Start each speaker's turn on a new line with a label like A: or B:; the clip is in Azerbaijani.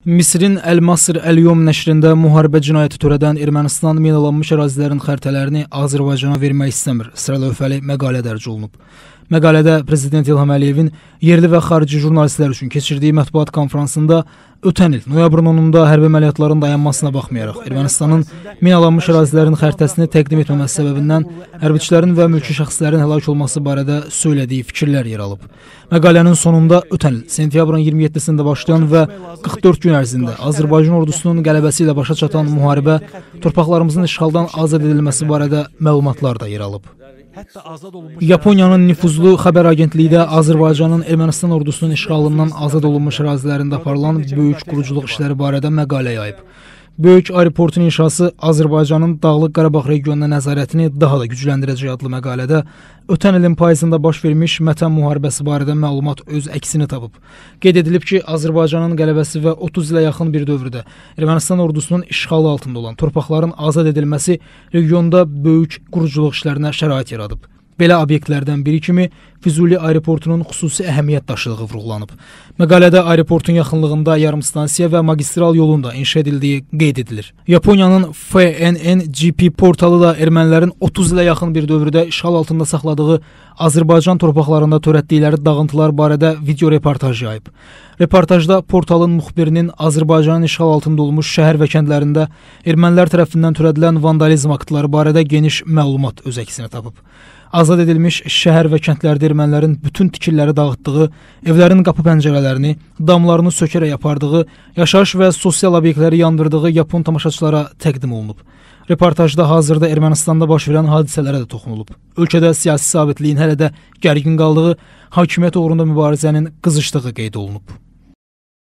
A: Misirin Əl-Masr Əl-Yom nəşrində müharibə cinayəti törədən Ermənistan minalanmış ərazilərin xəritələrini Azərbaycana vermək istəmir sıralövhəli məqalə dərc olunub. Məqalədə Prezident İlham Əliyevin yerli və xarici jurnalistlər üçün keçirdiyi mətbuat konferansında ötən il noyabrın 10-da hərbi əməliyyatların dayanmasına baxmayaraq Ermənistanın minalanmış ərazilərin xəritəsini təqdim etməməsi səbəbindən hərbiçilərin və mülki şəxslərin həlak olması barədə söylədiyi fikirlər yer alıb. Məqalənin sonunda ötən il sentyabrın 27-sində başlayan və 44 gün ərzində Azərbaycan ordusunun qələbəsi ilə başa çatan müharibə, torpaqlarımızın işğaldan azad edilməsi barədə məlumatlar da yer alıb. Yaponiyanın nüfuzlu xəbər agentliyi də Azərbaycanın Ermənistan ordusunun işğalından azad olunmuş ərazilərində aparılan böyük quruculuq işləri barədə məqalə yayıb. Böyük aeroportun inşası Azərbaycanın Dağlıq Qarabağ regionuna nəzarətini daha da gücləndirəcək adlı məqalədə ötən ilin payızında baş vermiş Vətən müharibəsi barədə məlumat öz əksini tapıb. Qeyd edilib ki, Azərbaycanın qələbəsi və 30 ilə yaxın bir dövrdə Ermənistan ordusunun işğalı altında olan torpaqların azad edilməsi regionda böyük quruculuq işlərinə şərait yaradıb. Belə obyektlərdən biri kimi Füzuli aeroportunun xüsusi əhəmiyyət daşıdığı vurğulanıb. Məqalədə aeroportun yaxınlığında yarımstansiya və magistral yolun da inşa edildiyi qeyd edilir. Yaponiyanın FNN-GP portalı da ermənilərin 30 ilə yaxın bir dövrdə işğal altında saxladığı Azərbaycan torpaqlarında törətdikləri dağıntılar barədə video reportaj yayıb. Reportajda portalın müxbirinin Azərbaycanın işğal altında olmuş şəhər və kəndlərində ermənilər tərəfindən törədilən vandalizm aktları barədə geniş məlumat öz əksini tapıb. Azad edilmiş şəhər və kəndlərdə ermənilərin bütün tikililəri dağıtdığı, evlərin qapı pəncərələrini, damlarını sökərək apardığı, yaşayış və sosial obyektləri yandırdığı Yapon tamaşaçılara təqdim olunub. Reportajda hazırda Ermənistanda baş verən hadisələrə də toxunulub. Ölkədə siyasi sabitliyin hələ də gərgin qaldığı, hakimiyyət uğrunda mübarizənin qızışdığı qeyd olunub.